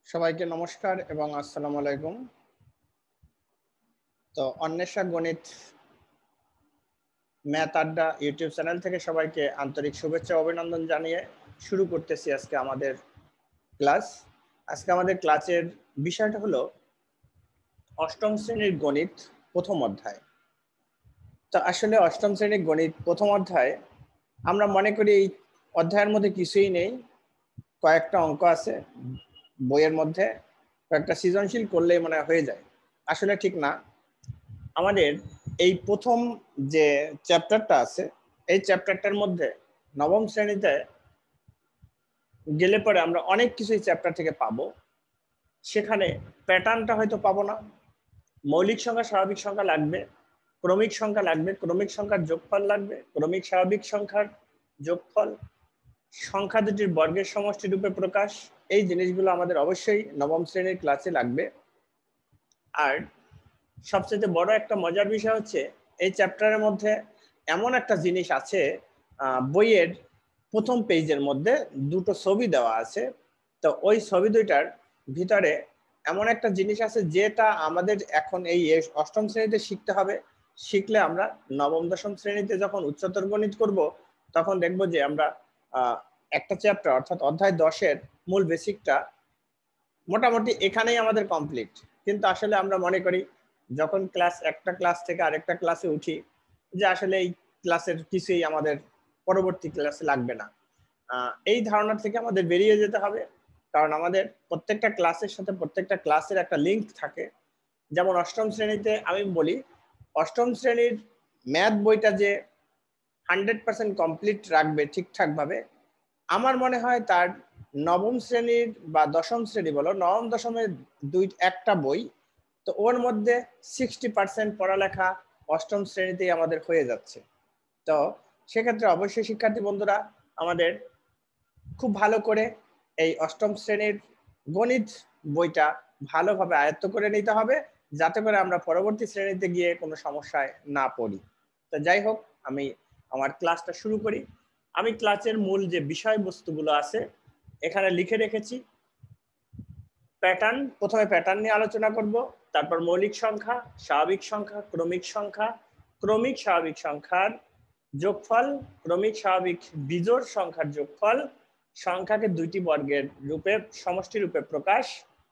সবাইকে নমস্কার এবং আসসালামু আলাইকুম। তো অন্বেষা গণিত ম্যাথ আড্ডা ইউটিউব চ্যানেল থেকে সবাইকে আন্তরিক শুভেচ্ছা অভিনন্দন জানিয়ে শুরু করতেছি আজকে আমাদের ক্লাস। আজকে আমাদের ক্লাসের বিষয়টা হলো অষ্টম শ্রেণীর গণিত প্রথম অধ্যায়। তো আসলে অষ্টম শ্রেণীর গণিত প্রথম অধ্যায় আমরা মনে করি এই অধ্যায়ের মধ্যে কিছুই নেই, কয়েকটা অঙ্ক আছে বইয়ের মধ্যে, কয়েকটা সৃজনশীল করলেই মনে হয়ে যায়। আসলে ঠিক না। আমাদের এই প্রথম যে চ্যাপ্টারটা আছে এই চ্যাপ্টারটার মধ্যে নবম শ্রেণীতে গেলে পরে আমরা অনেক কিছুই চ্যাপ্টার থেকে পাবো। সেখানে প্যাটার্নটা হয়তো পাবো না, মৌলিক সংখ্যা স্বাভাবিক সংখ্যা লাগবে, ক্রমিক সংখ্যা লাগবে, ক্রমিক সংখ্যার যোগফল লাগবে, ক্রমিক স্বাভাবিক সংখ্যার যোগফল, সংখ্যা দুটির বর্গের সমষ্টি রূপে প্রকাশ, এই জিনিসগুলো আমাদের অবশ্যই নবম শ্রেণীর ক্লাসে লাগবে। আর সবচেয়ে বড় একটা মজার বিষয় হচ্ছে এই চ্যাপ্টারের মধ্যে এমন একটা জিনিস আছে, বইয়ের প্রথম পেজের মধ্যে দুটো ছবি দেওয়া আছে। তো ওই ছবি দুইটার ভিতরে এমন একটা জিনিস আছে যেটা আমাদের এখন এই অষ্টম শ্রেণীতে শিখতে হবে। শিখলে আমরা নবম দশম শ্রেণীতে যখন উচ্চতর গণিত করব তখন দেখব যে আমরা একটা চ্যাপ্টার অর্থাৎ অধ্যায় 10-এর মূল বেসিকটা মোটামুটি এখানেই আমাদের কমপ্লিট। কিন্তু আসলে আমরা মনে করি যখন একটা ক্লাস থেকে আরেকটা ক্লাসে উঠি যে আসলে এই ক্লাসের কিছুই আমাদের পরবর্তী ক্লাসে লাগবে না। এই ধারণা থেকে আমাদের বেরিয়ে যেতে হবে, কারণ আমাদের প্রত্যেকটা ক্লাসের সাথে প্রত্যেকটা ক্লাসের একটা লিঙ্ক থাকে। যেমন অষ্টম শ্রেণীতে আমি বলি, অষ্টম শ্রেণীর ম্যাথ বইটা যে 100% কমপ্লিট রাখবে ঠিকঠাক ভাবে, আমার মনে হয় তার নবম শ্রেণীর বা দশম শ্রেণী বলো, নবম দশমের একটা বই, তো ওর মধ্যে 60% পড়ালেখা অষ্টম শ্রেণীতেই আমাদের হয়ে যাচ্ছে। তো সেক্ষেত্রে অবশ্যই শিক্ষার্থী বন্ধুরা আমাদের খুব ভালো করে এই অষ্টম শ্রেণীর গণিত বইটা ভালোভাবে আয়ত্ত করে নিতে হবে, যাতে করে আমরা পরবর্তী শ্রেণীতে গিয়ে কোনো সমস্যায় না পড়ি। তো যাই হোক, আমি আমার ক্লাসটা শুরু করি। আমি ক্লাসের মূল যে বিষয়বস্তুগুলো আছে এখানে লিখে রেখেছি। প্যাটার্ন, প্রথমে প্যাটার্ন নিয়ে আলোচনা করব, তারপর মৌলিক সংখ্যা, স্বাভাবিক সংখ্যা, ক্রমিক সংখ্যা, ক্রমিক স্বাভাবিক সংখ্যার যোগফল, ক্রমিক স্বাভাবিক বিজোড় সংখ্যার যোগফল, সংখ্যাকে দুইটি বর্গের রূপে সমষ্টি রূপে প্রকাশ,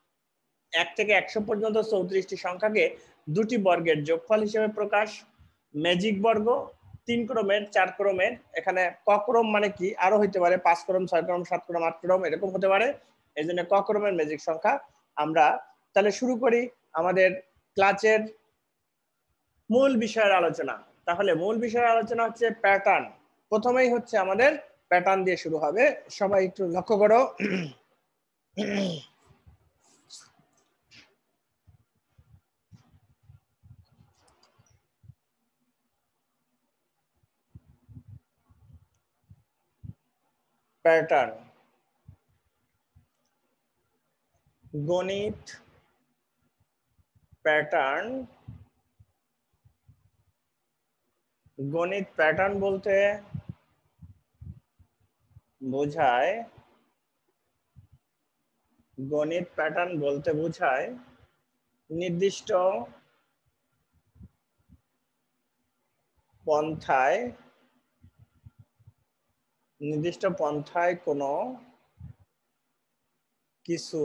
1 থেকে 100 পর্যন্ত 34টি সংখ্যাকে দুটি বর্গের যোগফল হিসেবে প্রকাশ, ম্যাজিক বর্গ 3 ক্রমের 4 ক্রমের, এখানে ক ক্রম মানে কি আরো হইতে পারে, 5 ক্রম 6 ক্রম 7 ক্রম 8 ক্রম এরকম হতে পারে, এই জন্য ক ক্রমের ম্যাজিক সংখ্যা। আমরা তাহলে শুরু করি আমাদের ক্লাসের মূল বিষয়ের আলোচনা। তাহলে মূল বিষয়ের আলোচনা হচ্ছে প্যাটার্ন। প্রথমেই হচ্ছে আমাদের প্যাটার্ন দিয়ে শুরু হবে। সবাই একটু লক্ষ্য করো। প্যাটার্ন, গণিত প্যাটার্ন। গণিত প্যাটার্ন বলতে বোঝায়, গণিত প্যাটার্ন বলতে বোঝায় নির্দিষ্ট পন্থায়, নির্দিষ্ট পন্থায় কোনো কিছু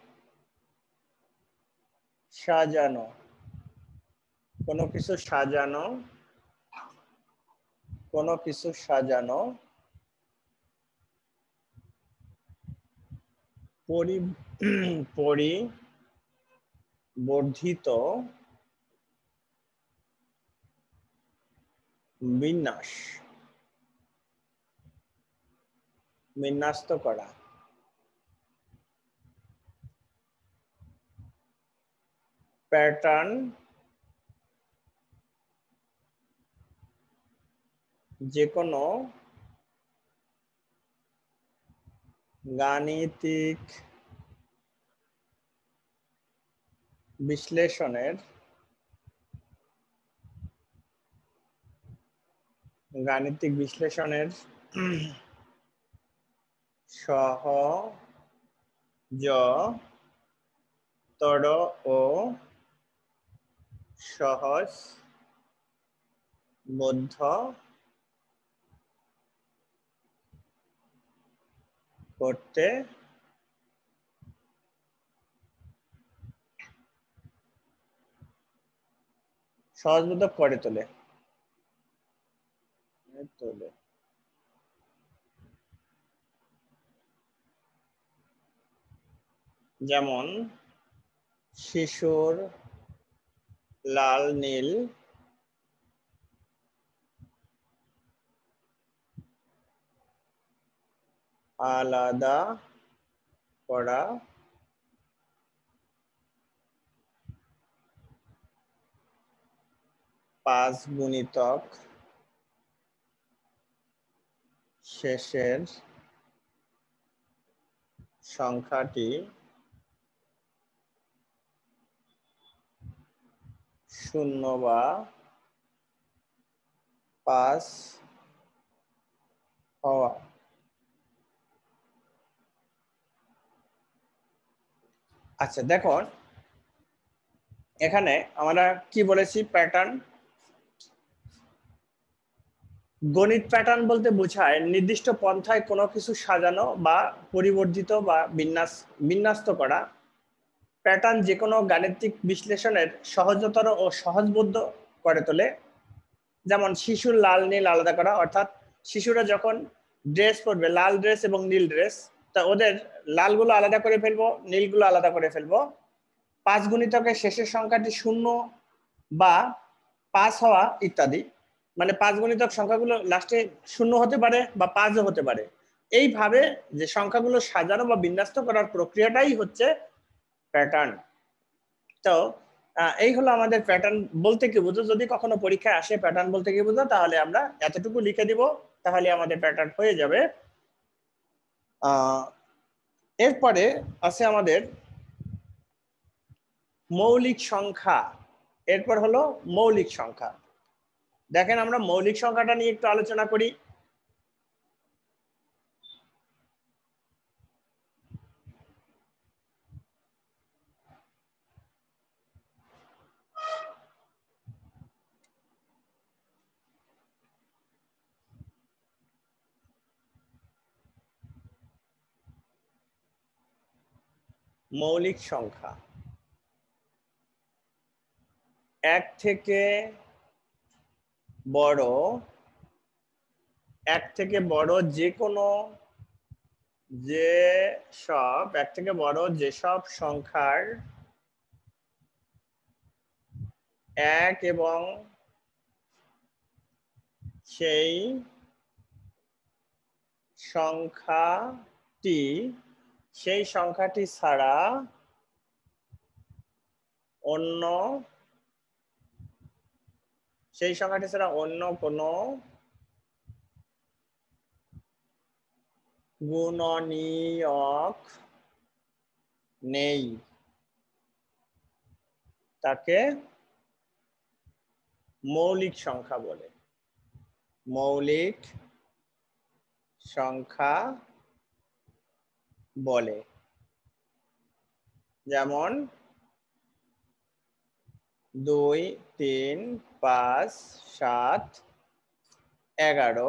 সাজানো, কোনো কিছু সাজানো, কোনো কিছু সাজানো, পরিবর্ধিত বিন্যাস, বিন্যস্ত করা। প্যাটার্ন যে কোনো গাণিতিক বিশ্লেষণের, গাণিতিক বিশ্লেষণের সহজ তর ও সহজ বোধ্য করতে সহজবোধক করে তোলে যেমন শিশুর লাল নীল আলাদা করা পাঁচ গুণিতক শেষের সংখ্যাটি শূন্য বা 5 হওয়া। আচ্ছা দেখো এখানে আমরা কি বলেছি প্যাটার্ন, গণিত প্যাটার্ন বলতে বোঝায় নির্দিষ্ট পন্থায় কোনো কিছু সাজানো বা পরিবর্ধিত বা বিন্যস্ত করা। প্যাটার্ন যে কোনো গাণিতিক বিশ্লেষণের সহজতর ও সহজবোধ্য করে তোলে। যেমন শিশুর লাল নীল আলাদা করা, অর্থাৎ শিশুরা যখন ড্রেস পরবে লাল ড্রেস এবং নীল ড্রেস, তা ওদের লালগুলো আলাদা করে ফেলবো, নীলগুলো আলাদা করে ফেলবো। 5 গুণিতকের শেষের সংখ্যাটি 0 বা 5 হওয়া ইত্যাদি। মানে 5 গুণিতক সংখ্যাগুলো লাস্টে 0 হতে পারে বা 5ও হতে পারে। এইভাবে যে সংখ্যাগুলো সাজানো বা বিন্যস্ত করার প্রক্রিয়াটাই হচ্ছে প্যাটার্ন। তো এই হলো আমাদের প্যাটার্ন বলতে কি বুঝো। যদি কখনো পরীক্ষায় আসে প্যাটার্ন বলতে কি বুঝো, তাহলে আমরা এতটুকু লিখে দিব, তাহলে আমাদের প্যাটার্ন হয়ে যাবে। এরপরে আছে আমাদের মৌলিক সংখ্যা। এরপর হলো মৌলিক সংখ্যা। দেখেন আমরা মৌলিক সংখ্যাটা নিয়ে একটু আলোচনা করি। মৌলিক সংখ্যা এক থেকে বড় যে কোনো এক থেকে বড় যেসব সংখ্যার এক এবং সেই সংখ্যাটি ছাড়া অন্য কোনো গুণনীয়ক নেই, তাকে মৌলিক সংখ্যা বলে। মৌলিক সংখ্যা বলে। যেমন 2, 3, 5, 7, 11।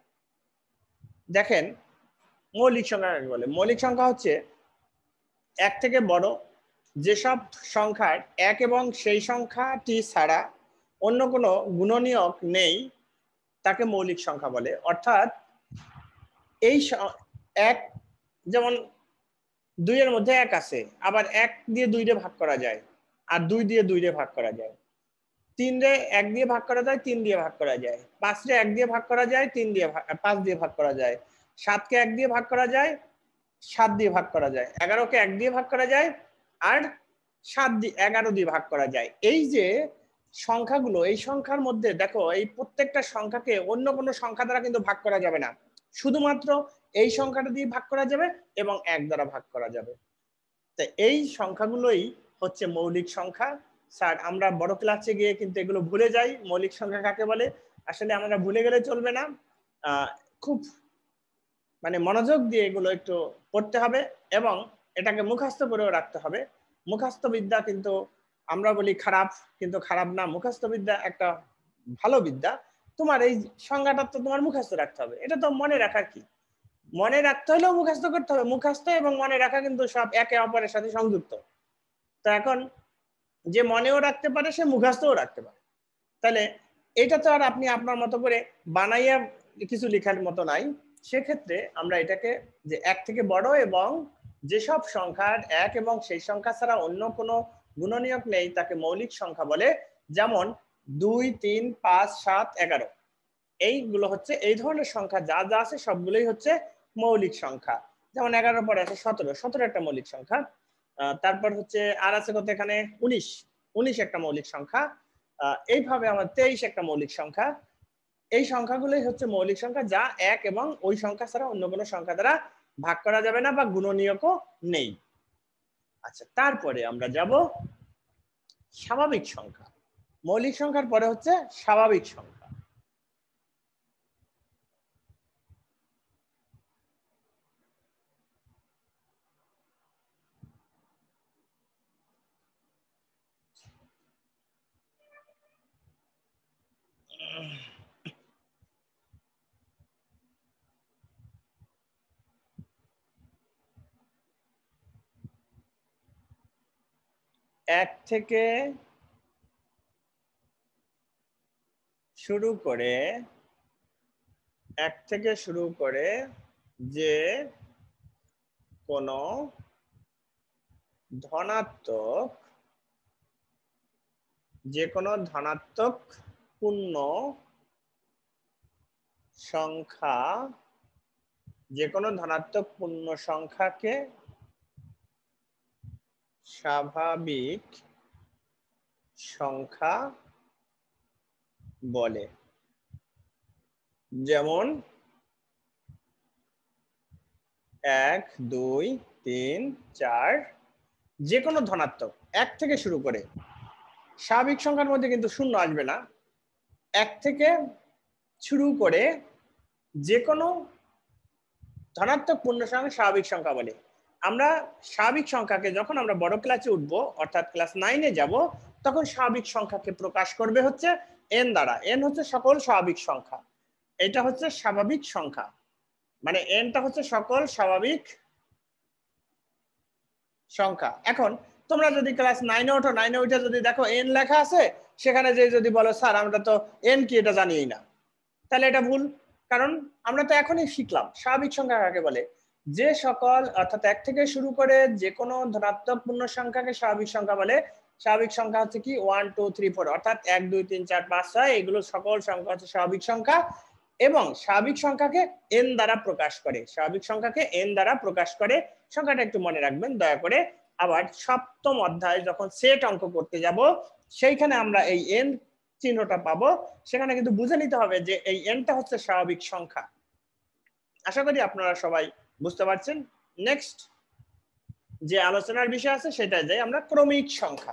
দেখেন মৌলিক সংখ্যা কাকে বলে। মৌলিক সংখ্যা হচ্ছে এক থেকে বড় যেসব সংখ্যার এক এবং সেই সংখ্যাটি ছাড়া অন্য কোনো গুণনীয়ক নেই, তাকে মৌলিক সংখ্যা বলে। অর্থাৎ এই এক, যেমন 2 এর মধ্যে 1 আছে, আবার 1 দিয়ে 2 রে ভাগ করা যায়, আর 2 দিয়ে 2 রে ভাগ করা যায়। 3 রে 1 দিয়ে ভাগ করা যায়, 3 দিয়ে ভাগ করা যায়। 5 রে 1 দিয়ে ভাগ করা যায়, 5 দিয়ে ভাগ করা যায়। 7 কে 1 দিয়ে ভাগ করা যায়, 7 দিয়ে ভাগ করা যায়। 11 কে 1 দিয়ে ভাগ করা যায়, আর 11 দিয়ে ভাগ করা যায়। এই যে সংখ্যাগুলো, এই সংখ্যার মধ্যে দেখো এই প্রত্যেকটা সংখ্যাকে অন্য কোনো সংখ্যা দ্বারা কিন্তু ভাগ করা যাবে না, শুধুমাত্র এই সংখ্যাটা দিয়ে ভাগ করা যাবে এবং 1 দ্বারা ভাগ করা যাবে। তো এই সংখ্যাগুলোই হচ্ছে মৌলিক সংখ্যা। স্যার আমরা বড় ক্লাসে গিয়ে কিন্তু এগুলো ভুলে যাই, মৌলিক সংখ্যা কাকে বলে। আসলে আমরা ভুলে গেলে চলবে না, খুব মানে মনোযোগ দিয়ে এগুলো একটু পড়তে হবে এবং এটাকে মুখস্থ করেও রাখতে হবে। মুখস্থ বিদ্যা কিন্তু আমরা বলি খারাপ, কিন্তু খারাপ না, মুখস্থ বিদ্যা একটা ভালো বিদ্যা। তোমার এই সংজ্ঞাটা তো তোমার মুখস্থ রাখতে হবে, এটা তো মনে রাখার কি, মনে রাখতে হলেও মুখস্থ করতে হবে। মুখস্থ এবং মনে রাখা কিন্তু সব একে অপরের সাথে সংযুক্ত। তো এখন যে মনেও রাখতে পারে সে মুখস্থও রাখতে পারে। তাহলে এটা তো আর আপনি আপনার মতো করে বানাইয়া কিছু লেখার মতো নাই। সেক্ষেত্রে আমরা এটাকে যে এক থেকে বড় এবং যেসব সংখ্যার এক এবং সেই সংখ্যা ছাড়া অন্য কোনো গুণনীয়ক নেই তাকে মৌলিক সংখ্যা বলে। যেমন 2, 3, 5, 7, 11 এইগুলো হচ্ছে এই ধরনের সংখ্যা যা যা আছে সবগুলোই হচ্ছে মৌলিক সংখ্যা। যেমন 11 পরে আছে 17, 17 একটা মৌলিক সংখ্যা। তারপর হচ্ছে আর আছে কত এখানে 19, 19 একটা মৌলিক সংখ্যা। এইভাবে আমার 23 একটা মৌলিক সংখ্যা। এই সংখ্যাগুলোই হচ্ছে মৌলিক সংখ্যা যা এক এবং ওই সংখ্যা ছাড়া অন্য কোনো সংখ্যা দ্বারা ভাগ করা যাবে না বা গুণনীয়কও নেই। আচ্ছা, তারপরে আমরা যাব স্বাভাবিক সংখ্যা। মৌলিক সংখ্যার পরে হচ্ছে স্বাভাবিক সংখ্যা। এক থেকে শুরু করে যে কোনো ধনাত্মক পূর্ণ সংখ্যাকে স্বাভাবিক সংখ্যা বলে। যেমন 1, 2, 3, 4 যে কোনো ধনাত্মক এক থেকে শুরু করে, স্বাভাবিক সংখ্যার মধ্যে কিন্তু শূন্য আসবে না, এক থেকে শুরু করে যে কোনো ধনাত্মক পূর্ণ সংখ্যা স্বাভাবিক সংখ্যা বলে। আমরা স্বাভাবিক সংখ্যাকে যখন আমরা বড় ক্লাসে উঠবো অর্থাৎ ক্লাস 9-এ যাব, তখন স্বাভাবিক সংখ্যাকে প্রকাশ করবে হচ্ছে n দ্বারা। n হচ্ছে সকল স্বাভাবিক সংখ্যা, এটা হচ্ছে স্বাভাবিক সংখ্যা, মানে nটা হচ্ছে সকল স্বাভাবিক সংখ্যা। এখন তোমরা যদি ক্লাস 9-এ ওঠো, 9-এ উঠে যদি দেখো n লেখা আছে, সেখানে যে যদি বলো স্যার আমরা তো n কি এটা জানিই না, তাহলে এটা ভুল। কারণ আমরা তো এখনই শিখলাম স্বাভাবিক সংখ্যা কাকে বলে। যে সকল অর্থাৎ এক থেকে শুরু করে যে কোনো ধনাত্মক পূর্ণ সংখ্যাকে স্বাভাবিক সংখ্যা বলে। স্বাভাবিক সংখ্যা হচ্ছে কি 1, 2, 3, 4 অর্থাৎ 1, 2, 3, 4, 5, 6 এগুলো সকল সংখ্যা হচ্ছে স্বাভাবিক সংখ্যা এবং স্বাভাবিক সংখ্যাকে n দ্বারা প্রকাশ করে। স্বাভাবিক সংখ্যাকে n দ্বারা প্রকাশ করে, সংখ্যাটা একটু মনে রাখবেন দয়া করে। আবার সপ্তম অধ্যায় যখন সেট অঙ্ক করতে যাব, সেইখানে আমরা এই n চিহ্নটা পাবো, সেখানে কিন্তু বুঝে নিতে হবে যে এই nটা হচ্ছে স্বাভাবিক সংখ্যা। আশা করি আপনারা সবাই বুঝতে পারছেন। নেক্সট যে আলোচনার বিষয় আছে সেটা যাই আমরা ক্রমিক সংখ্যা।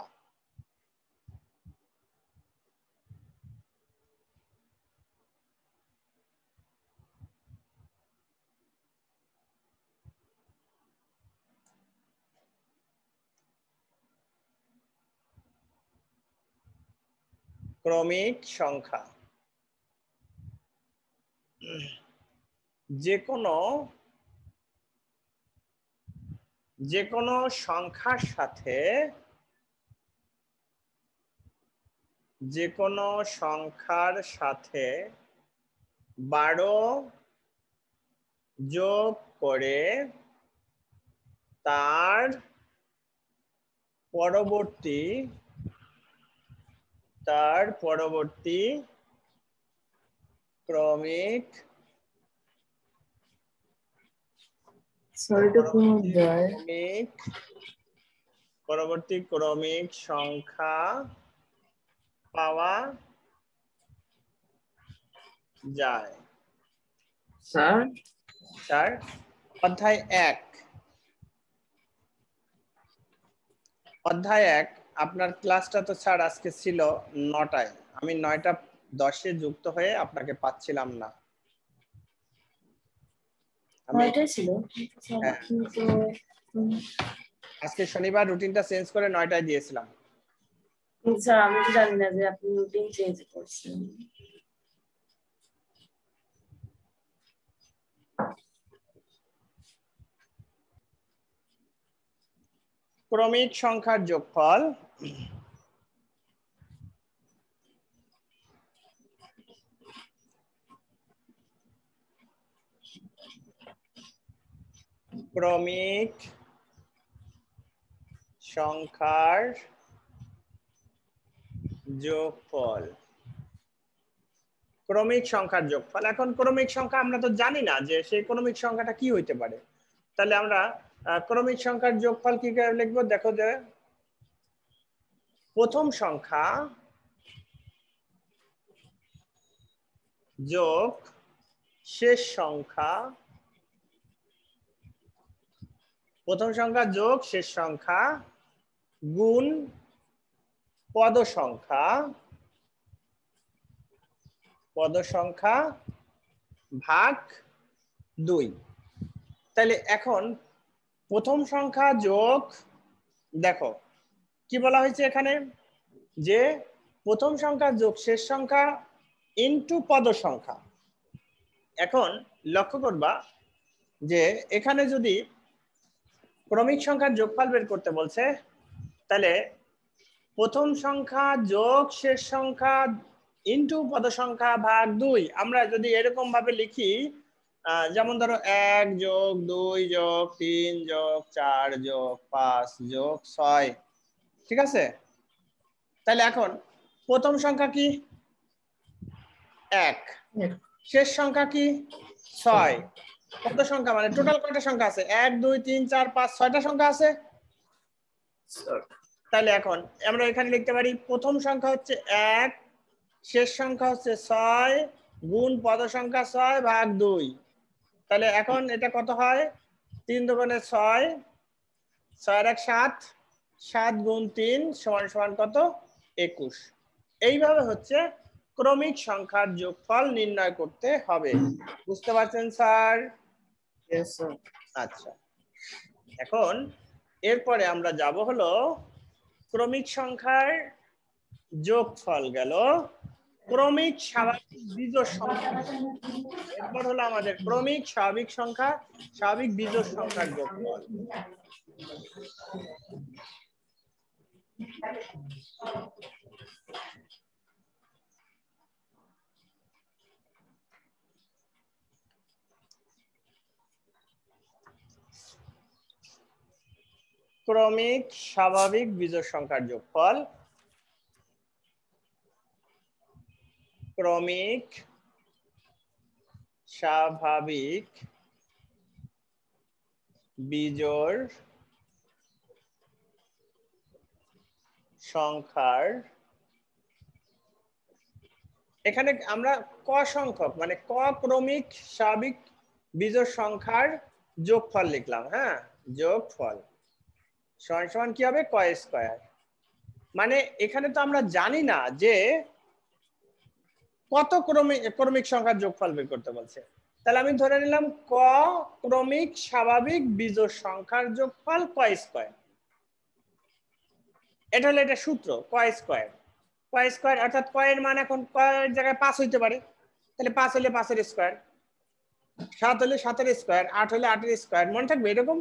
ক্রমিক সংখ্যা যে কোনো সংখ্যার সাথে যে কোনো সংখ্যার সাথে 12 যোগ করে তার পরবর্তী ক্রমিক সংখ্যা পাওয়া যায়। স্যার অধ্যায় 1 আপনার ক্লাসটা তো স্যার আজকে ছিল 9টায়, আমি 9:10-এ যুক্ত হয়ে আপনাকে পাচ্ছিলাম না। ছিল আজকে শনিবার রুটিনটা চেঞ্জ করে 9টায় দিয়েছিলাম। স্যার আমি তো জানি না যে আপনি রুটিন চেঞ্জ করছেন। ক্রমিক সংখ্যার যোগফল ক্রমিক সংখ্যার যোগফল, ক্রমিক সংখ্যার যোগফল। এখন ক্রমিক সংখ্যা আমরা তো জানি না যে সেই ক্রমিক সংখ্যাটা কি হইতে পারে, তাহলে আমরা ক্রমিক সংখ্যার যোগফল কি করে লিখবো? দেখো যে প্রথম সংখ্যা যোগ শেষ সংখ্যা, প্রথম সংখ্যা যোগ শেষ সংখ্যা গুণ পদ সংখ্যা, পদ সংখ্যা ভাগ 2। তাহলে এখন প্রথম সংখ্যা যোগ, দেখো কি বলা হয়েছে এখানে, যে প্রথম সংখ্যা যোগ শেষ সংখ্যা ইনটু পদ সংখ্যা। এখন লক্ষ্য করবা যে এখানে যদি ক্রমিক সংখ্যার যোগফল বের করতে বলছে, তাহলে প্রথম সংখ্যা যোগ শেষ সংখ্যা ইনটু পদ সংখ্যা ভাগ 2। আমরা যদি এরকম ভাবে লিখি, যেমন ধরো 1 যোগ 2 যোগ 3 যোগ 4 যোগ 5 যোগ 6, ঠিক আছে? তাহলে এখন প্রথম সংখ্যা কি 1, শেষ সংখ্যা কি 6, কত সংখ্যা মানে টোটাল কয়টা সংখ্যা আছে? 1 2 3 4 5 6টা সংখ্যা আছে। তাহলে এখন আমরা এখানে লিখতে পারি প্রথম সংখ্যা হচ্ছে 1, শেষ সংখ্যা হচ্ছে 6 গুণ পদ সংখ্যা 6 ভাগ 2। তাহলে এখন এটা কত হয়? 3 দুগুণে 6, 6 1 7, 7 গুণ 3 সমান সমান কত? 21। এইভাবে হচ্ছে ক্রমিক সংখ্যার যোগফল নির্ণয় করতে হবে। বুঝতে পারছেন স্যার? আচ্ছা, এখন এরপরে আমরা যাব হলো ক্রমিক সংখ্যার যোগফল গেল, ক্রমিক স্বাভাবিক বিজোড় সংখ্যা। এরপর হলো আমাদের ক্রমিক স্বাভাবিক সংখ্যা, স্বাভাবিক বিজোড় সংখ্যার যোগফল। ক্রমিক স্বাভাবিক বিজোড় সংখ্যার যোগফল, ক্রমিক স্বাভাবিক বিজোড় সংখ্যার, এখানে আমরা ক সংখ্যক মানে ক ক্রমিক স্বাভাবিক বিজোড় সংখ্যার যোগফল লিখলাম। হ্যাঁ, যোগফল সমান সমান কি হবে? ক স্কয়ার। মানে এখানে তো আমরা জানি না যে কত ক্রমিক সংখ্যার যোগফল বের করতে বলছে, তাহলে আমি ধরে নিলাম ক ক্রমিক স্বাভাবিক বিজোড় সংখ্যার যোগফল ক স্কয়ার। এটা হলো এটা সূত্র, ক স্কয়ার। ক স্কয়ার অর্থাৎ ক এর মান এখন ক এর জায়গায় 5 হইতে পারে, তাহলে 5 হলে 5 এর স্কয়ার, 7 হলে 7 এর স্কয়ার, 8 হলে 8 এর স্কয়ার। মনে থাকবে এরকম?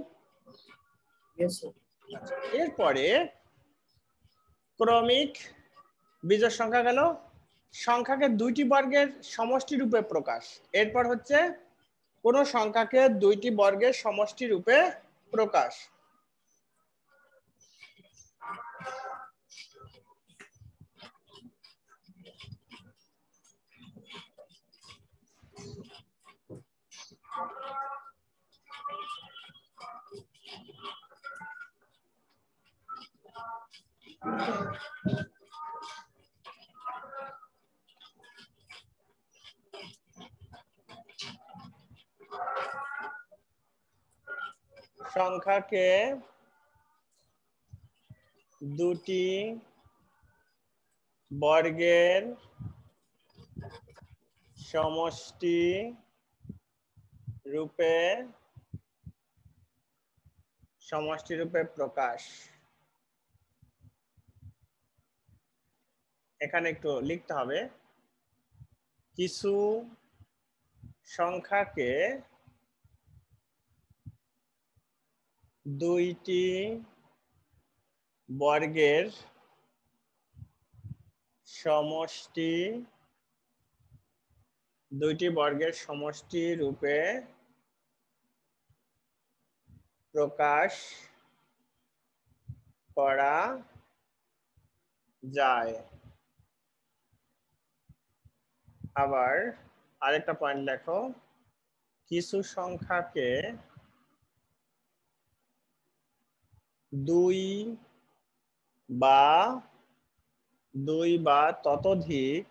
এরপরে ক্রমিক বিজোড় সংখ্যা গেল, সংখ্যাকে দুইটি বর্গের সমষ্টি রূপে প্রকাশ। এরপর হচ্ছে কোন সংখ্যাকে দুইটি বর্গের সমষ্টি রূপে প্রকাশ। সংখ্যাকে দুটি বর্গের সমষ্টি রূপে সমষ্টি রূপে প্রকাশ। এখানে একটু লিখতে হবে, কিছু সংখ্যাকে দুইটি বর্গের সমষ্টি রূপে প্রকাশ করা যায়। আবার আরেকটা পয়েন্ট লেখো, কিছু সংখ্যাকে দুই বা ততোধিক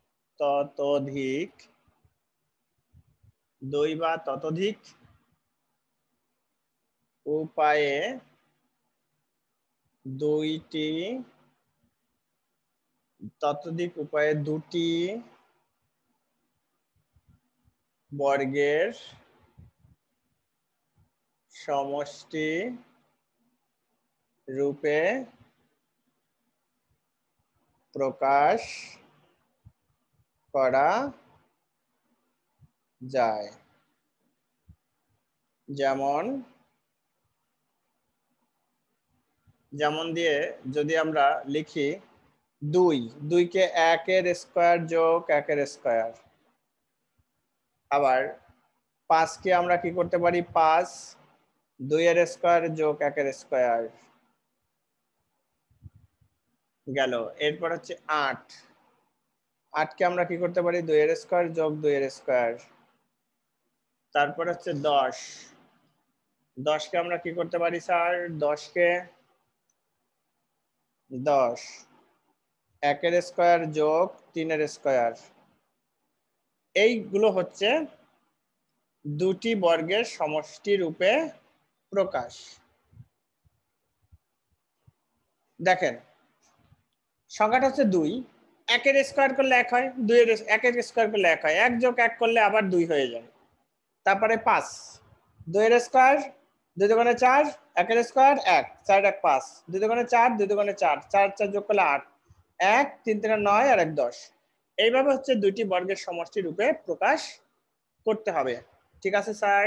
উপায়ে দুটি বর্গের সমষ্টি রূপে প্রকাশ করা যায়। যেমন দিয়ে যদি আমরা লিখি 2 কে 1 এর স্কয়ার যোগ 1 এর স্কয়ার, আবার 5 কে আমরা কি করতে পারি, 5 2 এর স্কয়ার যোগ 1 এর স্কয়ার গেল। এরপর হচ্ছে 8 কে আমরা কি করতে পারি, 2 এর স্কয়ার যোগ 2 এর স্কয়ার। তারপর হচ্ছে 10 কে আমরা কি করতে পারি স্যার, 10 কে 1 এর স্কয়ার যোগ 3 এর স্কয়ার। এইগুলো হচ্ছে দুটি বর্গের সমষ্টি রূপে প্রকাশ। দেখেন সংখ্যাটা হচ্ছে 2, 1 এর স্কয়ার করলে 1 হয়, 2 এর 1 এর স্কয়ার করলে 1 হয়, 1 যোগ 1 করলে আবার 2 হয়ে যায়। তারপরে 5, 2 এর স্কয়ার 2 দুগুণে 4, 1 এর স্কয়ার 1, 4 1 5, 2 দুগুণে 4, 2 দুগুণে 4, 4 4 যোগ করলে 8, 1 3 3 9 আর 1 10। এইভাবে হচ্ছে দুটি বর্গের সমষ্টি রূপে প্রকাশ করতে হবে। ঠিক আছে স্যার?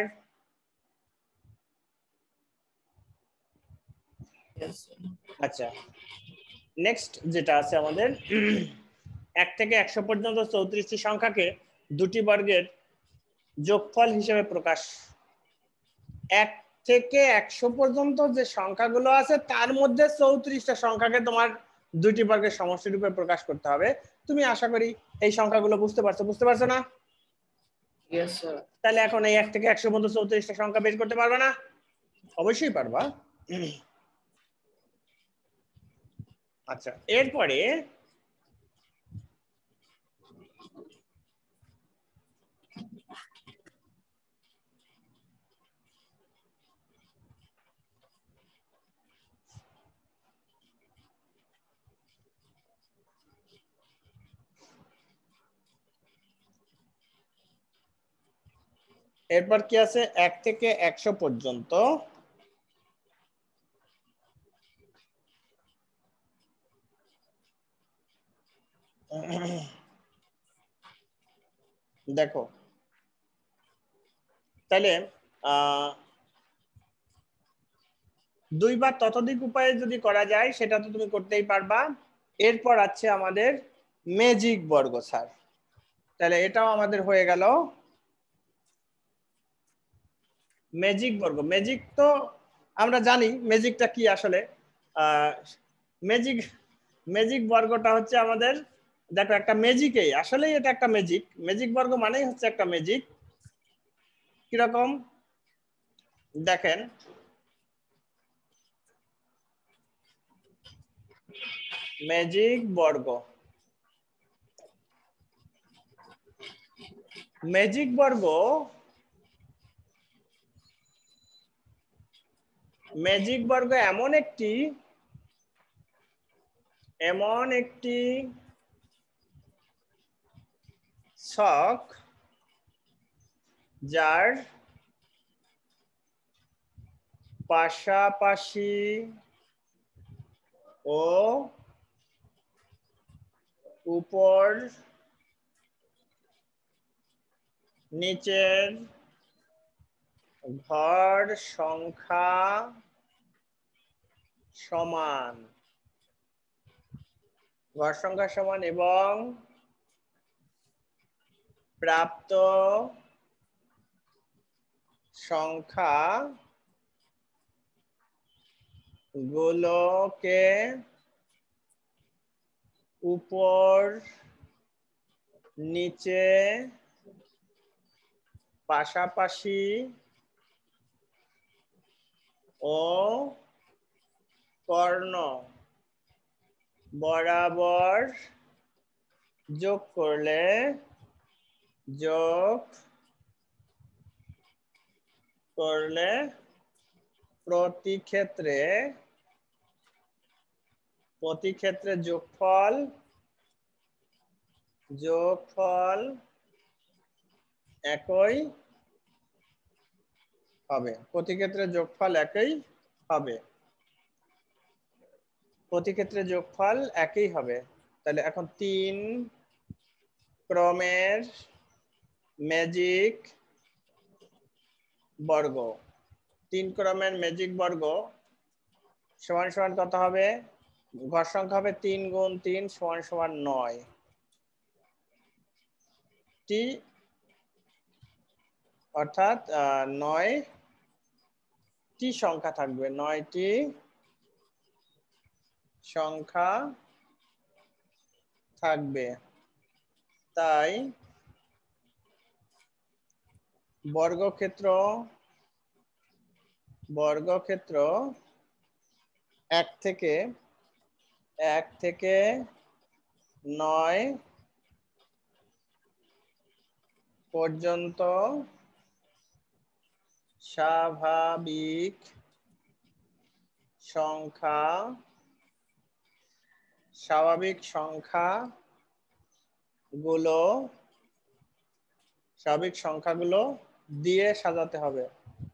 আচ্ছা, নেক্সট যেটা আছে আমাদের 1 থেকে 100 পর্যন্ত 34টি সংখ্যাকে দুটি বর্গের যোগফল হিসেবে প্রকাশ। 1 থেকে 100 পর্যন্ত যে সংখ্যাগুলো আছে তার মধ্যে 34টা সংখ্যাকে তোমার দুটি বর্গের সমষ্টি রূপে প্রকাশ করতে হবে। তুমি আশা করি এই সংখ্যাগুলো বুঝতে পারছো না? Yes, sir. তাহলে এখন এই 1 থেকে 100 পর্যন্ত 34টা সংখ্যা বের করতে পারবে না? অবশ্যই পারবা। আচ্ছা, এরপরে কি আছে, 1 থেকে 100 পর্যন্ত দেখো তাহলে 2 বা ততোধিক উপায়ে যদি করা যায় সেটা তো তুমি করতেই পারবা। এরপর আছে আমাদের ম্যাজিক বর্গ স্যার। তাহলে এটাও আমাদের হয়ে গেল ম্যাজিক বর্গ। ম্যাজিক তো আমরা জানি ম্যাজিকটা কি আসলে। ম্যাজিক বর্গটা হচ্ছে আমাদের, দেখো একটা ম্যাজিকই, আসলেই এটা একটা ম্যাজিক। ম্যাজিক বর্গ মানেই হচ্ছে একটা ম্যাজিক। কিরকম দেখেন, ম্যাজিক বর্গ এমন একটি ছক যার পাশাপাশি ও উপর নিচের ঘর সংখ্যা সমান, ঘর সংখ্যা সমান এবং প্রাপ্ত সংখ্যা গুলোকে উপর নিচে পাশাপাশি ও কর্ণ বরাবর যোগ করলে প্রতি ক্ষেত্রে যোগফল একই হবে। প্রতি ক্ষেত্রে যোগফল একই হবে। প্রতি ক্ষেত্রে যোগফল একই হবে। তাহলে এখন 3 ক্রমের ম্যাজিক বর্গ, 3 ক্রমের ম্যাজিক বর্গ সমান সমান কত হবে? ঘর সংখ্যা হবে 3 গুণ 3 সমান সমান 9 টি, অর্থাৎ 9টি সংখ্যা থাকবে, 9টি সংখ্যা থাকবে। তাই বর্গক্ষেত্র 1 থেকে 9 পর্যন্ত স্বাভাবিক সংখ্যাগুলো দিয়ে সাজাতে হবে,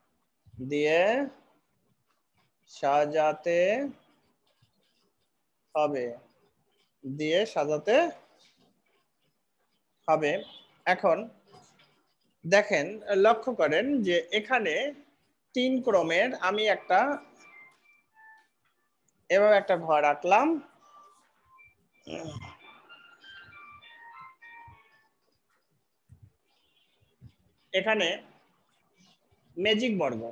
এখন দেখেন, লক্ষ্য করেন যে এখানে 3 ক্রমের আমি এভাবে একটা ঘর আঁকলাম। এখানে ম্যাজিক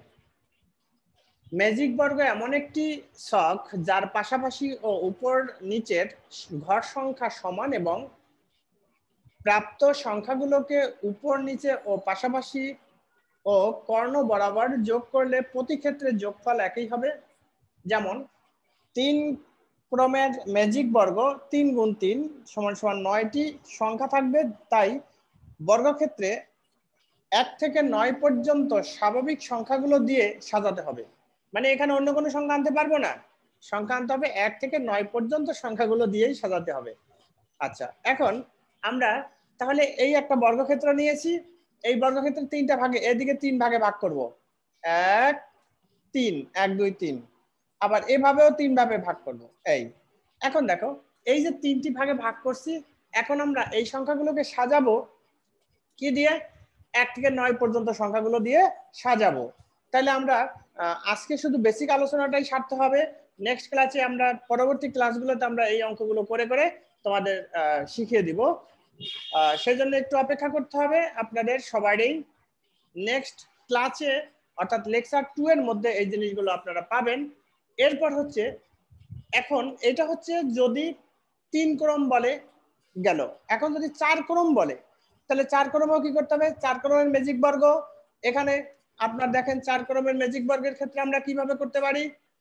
বর্গ এমন একটি ছক যার পাশাপাশি ও উপর নিচের ঘর সংখ্যা সমান এবং প্রাপ্ত সংখ্যাগুলোকে উপর নিচে ও পাশাপাশি ও কর্ণ বরাবর যোগ করলে প্রতি ক্ষেত্রে যোগফল একই হবে। যেমন 3 ক্রমের ম্যাজিক বর্গ 3 গুণ 3 সমান সমান 9টি সংখ্যা থাকবে। তাই বর্গক্ষেত্রে 1 থেকে 9 পর্যন্ত স্বাভাবিক সংখ্যাগুলো দিয়ে সাজাতে হবে। মানে এখানে অন্য কোনো সংখ্যা আনতে পারবো না, সংখ্যা আনতে হবে 1 থেকে 9 পর্যন্ত সংখ্যাগুলো দিয়েই সাজাতে হবে। আচ্ছা, এখন আমরা তাহলে এই একটা বর্গক্ষেত্র নিয়েছি, এই বর্গক্ষেত্র 3টা ভাগে, এদিকে 3 ভাগে ভাগ করব, 1 3 1 2 3, আবার এভাবেও 3 ভাগে ভাগ করব। এখন দেখো, এই যে 3টি ভাগে ভাগ করছি, এখন আমরা এই সংখ্যাগুলোকে সাজাবো কি দিয়ে? 1 থেকে 9 পর্যন্ত সংখ্যাগুলো দিয়ে সাজাবো। তাহলে আমরা আজকে শুধু বেসিক আলোচনাটাই সারতে হবে। নেক্সট ক্লাসে আমরা, পরবর্তী ক্লাসগুলোতে আমরা এই অঙ্কগুলো করে করে তোমাদের শিখিয়ে দিব। সেই জন্য একটু অপেক্ষা করতে হবে আপনাদের সবারই। নেক্সট ক্লাসে অর্থাৎ লেকচার 2 এর মধ্যে এই জিনিসগুলো আপনারা পাবেন। এরপর হচ্ছে, এখন এটা হচ্ছে যদি 3 ক্রম বলে গেল, এখন যদি 4 ক্রম বলে তাহলে 4 ক্রমেও কি করতে হবে? 4 ক্রমের ম্যাজিক বর্গ, এখানে আপনার দেখেন 4 ক্রমের ম্যাজিক বর্গের ক্ষেত্রে আমরা কিভাবে করতে পারি?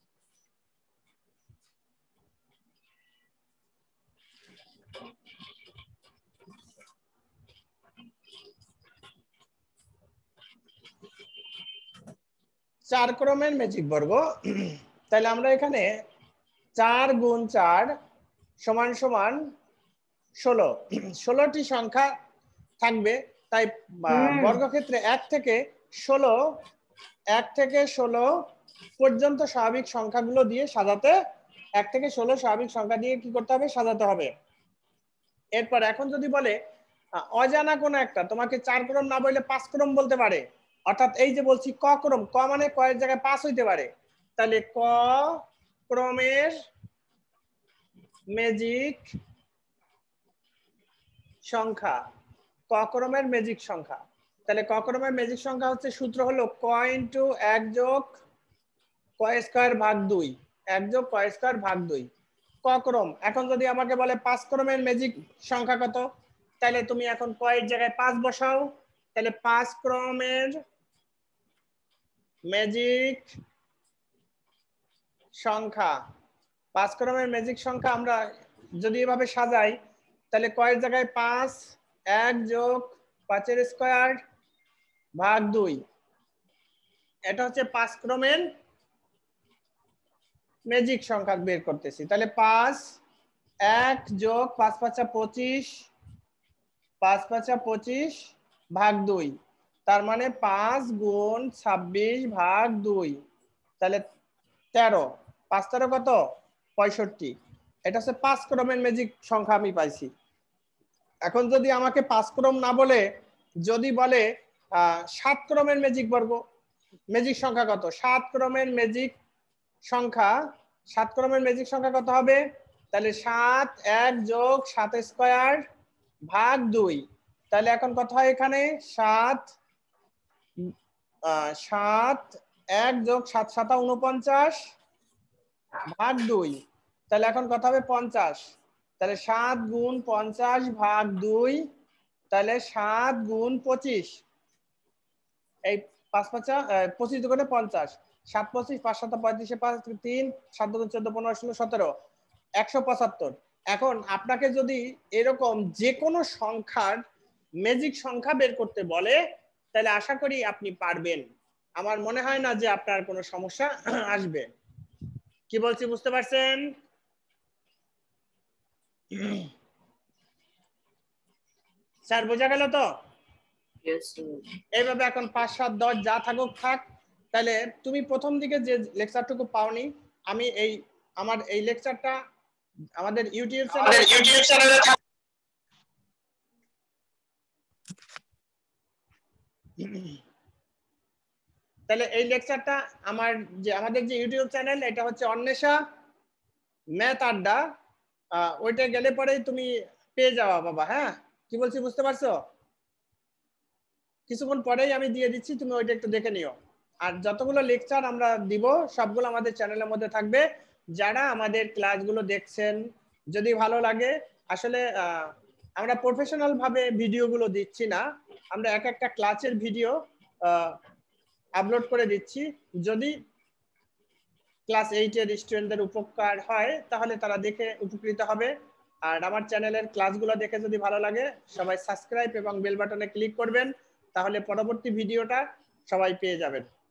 চার ক্রমের ম্যাজিক বর্গ, তাহলে আমরা এখানে 4 গুণ 4 সমান সমান 16, 16টি সংখ্যা থাকবে। তাই বর্গক্ষেত্রে 1 থেকে 16 পর্যন্ত স্বাভাবিক সংখ্যাগুলো দিয়ে সাজাতে 1 থেকে 16 স্বাভাবিক সংখ্যা দিয়ে কি করতে হবে, সাজাতে হবে। এরপর এখন যদি বলে অজানা কোনো একটা, তোমাকে 4 ক্রম না বললে 5 ক্রম বলতে পারে, অর্থাৎ এই যে বলছি ক ক্রম, ক মানে কয়ের জায়গায় 5 হইতে পারে, তাহলে ক ক্রমের ম্যাজিক সংখ্যা, ক ক্রমের ম্যাজিক সংখ্যা। তাহলে ক ক্রমের ম্যাজিক সংখ্যা হচ্ছে, সূত্র হলো ক ইন্টু 1 যোগ ক স্কয়ার ভাগ 2, 1 যোগ ক স্কয়ার ভাগ 2 ক ক্রম। এখন যদি আমাকে বলে 5 ক্রমের ম্যাজিক সংখ্যা কত, তাহলে তুমি এখন ক এর জায়গায় 5 বসাও, তাহলে 5 ক্রমের ম্যাজিক সংখ্যা, 5 ক্রমের ম্যাজিক সংখ্যা আমরা যদি এভাবে সাজাই, তাহলে ক এর জায়গায় 5, 1 যোগ 5 এর স্কয়ার ভাগ 2, এটা হচ্ছে 5 ক্রমের ম্যাজিক সংখ্যা বের করতেছি। তাহলে 5, 1 যোগ 5 5 25, 5 5 25 ভাগ 2, তার মানে 5 গুণ 26 ভাগ 2, তাহলে 13, 5 13 কত, 65। এটা হচ্ছে 5 ক্রমের ম্যাজিক সংখ্যা আমি পাইছি। এখন যদি আমাকে 5 ক্রম না বলে যদি বলে 7 ক্রমের ম্যাজিক বর্গ, ম্যাজিক সংখ্যা কত, 7 ক্রমের ম্যাজিক সংখ্যা, 7 ক্রমের ম্যাজিক সংখ্যা কত হবে, তাহলে 7 1 যোগ 7 স্কয়ার ভাগ 2, তাহলে এখন কত হয় এখানে 7 1 যোগ 7 7 49 ভাগ 2, তাহলে এখন কত হবে 50, তাহলে 7 গুণ 50 ভাগ 2, তাহলে 7 গুণ 25, এই 5 5 25 দুগুণে 50, 7 25 5 7 35 5 3 7 2 14 15 16 17 175। এখন আপনাকে যদি এরকম যে কোনো সংখ্যার ম্যাজিক সংখ্যা বের করতে বলে, তাহলে আশা করি আপনি পারবেন। আমার মনে হয় না যে আপনার কোনো সমস্যা আসবে। কি বলছি বুঝতে পারছেন? স্যার বোঝা গেল তো? এইভাবে এখন 5 7 10 যা থাকুক থাক। তাহলে তুমি প্রথম দিকে যে লেকচারটুকু পাওনি, আমি আমার এই লেকচারটা আমাদের ইউটিউব চ্যানেলে তাহলে এই লেকচারটা আমাদের যে ইউটিউব চ্যানেল, এটা হচ্ছে অন্বেষা ম্যাথ আড্ডা, ওইটা গেলে পরেই তুমি পেয়ে যাওয়া বাবা। হ্যাঁ, কি বলছি বুঝতে পারছো? কিছুক্ষণ পরেই আমি দিয়ে দিচ্ছি, তুমি ওইটা একটু দেখে নিও। আর যতগুলো লেকচার আমরা দিব সবগুলো আমাদের চ্যানেলের মধ্যে থাকবে। যারা আমাদের ক্লাসগুলো দেখছেন, যদি ভালো লাগে, আসলে আমরা প্রফেশনাল ভাবে ভিডিওগুলো দিচ্ছি না, আমরা এক একটা ক্লাসের ভিডিও আপলোড করে দিচ্ছি। যদি ক্লাস 8-এর স্টুডেন্টদের উপকার হয় তাহলে তারা দেখে উপকৃত হবে। আর আমার চ্যানেলের ক্লাসগুলো দেখে যদি ভালো লাগে, সবাই সাবস্ক্রাইব এবং বেল বাটনে ক্লিক করবেন, তাহলে পরবর্তী ভিডিওটা সবাই পেয়ে যাবেন।